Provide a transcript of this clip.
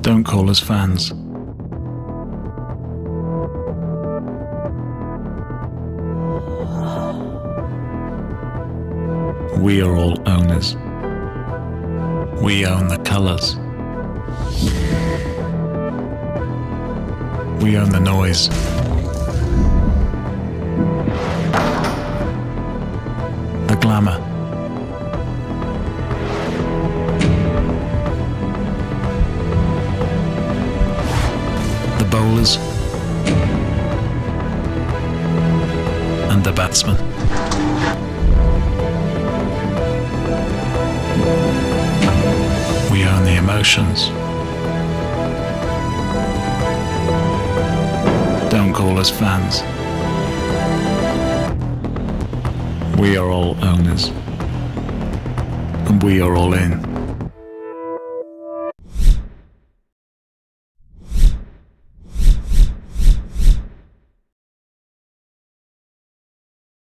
Don't call us fans. We are all owners. We own the colours. We own the noise. The glamour. The bowlers. And the batsmen. We own the emotions. Don't call us fans. We are all owners. And we are all in.